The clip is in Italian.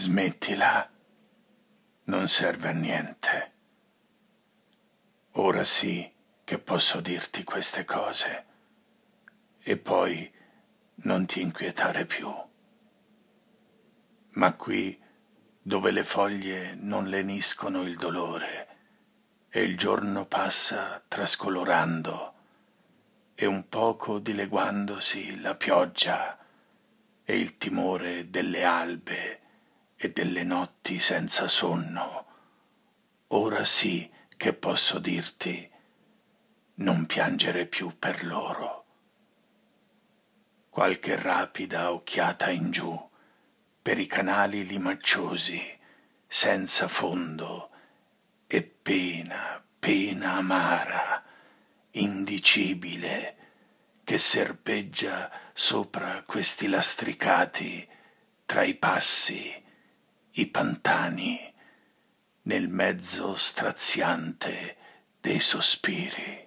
Smettila, non serve a niente. Ora sì che posso dirti queste cose, e poi non ti inquietare più. Ma qui, dove le foglie non leniscono il dolore, e il giorno passa trascolorando, e un poco dileguandosi la pioggia, e il timore delle albe e delle notti senza sonno, ora sì che posso dirti: non piangere più per loro. Qualche rapida occhiata in giù, per i canali limacciosi, senza fondo, e pena, pena amara, indicibile, che serpeggia sopra questi lastricati, tra i passi, i pantani, nel mezzo straziante dei sospiri.